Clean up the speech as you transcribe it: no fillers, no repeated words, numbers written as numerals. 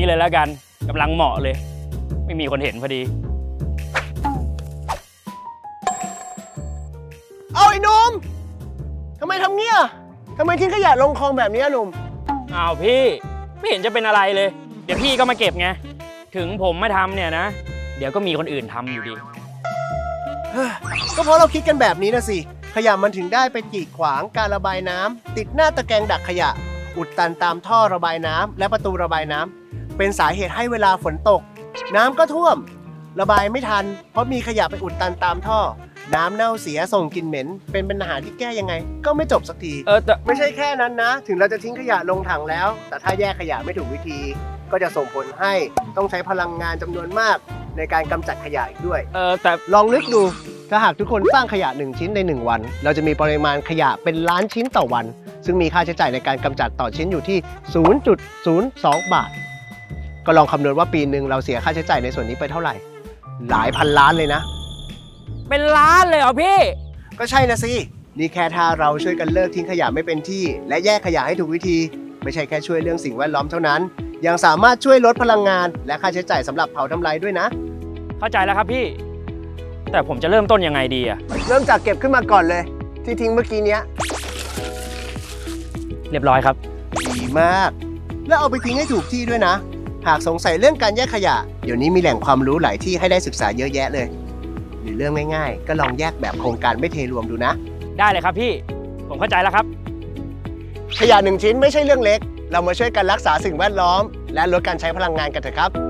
เลยแล้วกันกำลังเหมาะเลยไม่มีคนเห็นพอดีเอาไอ้หนุ่มทำไมทำเงี้ยทำไมทิ้งขยะลงคลองแบบนี้หนุ่มอ้าวพี่ไม่เห็นจะเป็นอะไรเลยเดี๋ยวพี่ก็มาเก็บไงถึงผมไม่ทำเนี่ยนะเดี๋ยวก็มีคนอื่นทำอยู่ดีก็เพราะเราคิดกันแบบนี้นะสิขยะมันถึงได้ไปกีดขวางการระบายน้ำติดหน้าตะแกรงดักขยะอุดตันตามท่อระบายน้ำและประตูระบายน้ำเป็นสาเหตุให้เวลาฝนตกน้ำก็ท่วมระบายไม่ทันเพราะมีขยะไปอุดตันตามท่อน้ำเน่าเสียส่งกลิ่นเหม็นเป็นปัญหาที่แก้ยังไงก็ไม่จบสักทีแต่ไม่ใช่แค่นั้นนะถึงเราจะทิ้งขยะลงถังแล้วแต่ถ้าแยกขยะไม่ถูกวิธีก็จะส่งผลให้ต้องใช้พลังงานจำนวนมากในการกำจัดขยะอีกด้วยแต่ลองนึกดูถ้าหากทุกคนสร้างขยะ1ชิ้นใน1วันเราจะมีปริมาณขยะเป็นล้านชิ้นต่อวันซึ่งมีค่าใช้จ่ายในการกำจัดต่อชิ้นอยู่ที่ 0.02 บาทก็ลองคำนวณว่าปีหนึ่งเราเสียค่าใช้จ่ายในส่วนนี้ไปเท่าไหร่หลายพันล้านเลยนะเป็นล้านเลยเหรอพี่ก็ใช่นะสินี่แค่ถ้าเราช่วยกันเลิกทิ้งขยะไม่เป็นที่และแยกขยะให้ถูกวิธีไม่ใช่แค่ช่วยเรื่องสิ่งแวดล้อมเท่านั้นยังสามารถช่วยลดพลังงานและค่าใช้จ่ายสำหรับเผาทำลายด้วยนะเข้าใจแล้วครับพี่แต่ผมจะเริ่มต้นยังไงดีอะเริ่มจากเก็บขึ้นมาก่อนเลยที่ทิ้งเมื่อกี้เนี้ยเรียบร้อยครับดีมากแล้วเอาไปทิ้งให้ถูกที่ด้วยนะหากสงสัยเรื่องการแยกขยะเดี๋ยวนี้มีแหล่งความรู้หลายที่ให้ได้ศึกษาเยอะแยะเลยหรือเรื่องง่ายๆก็ลองแยกแบบโครงการไม่เทรวมดูนะได้เลยครับพี่ผมเข้าใจแล้วครับขยะ1ชิ้นไม่ใช่เรื่องเล็กเรามาช่วยกันรักษาสิ่งแวดล้อมและลดการใช้พลังงานกันเถอะครับ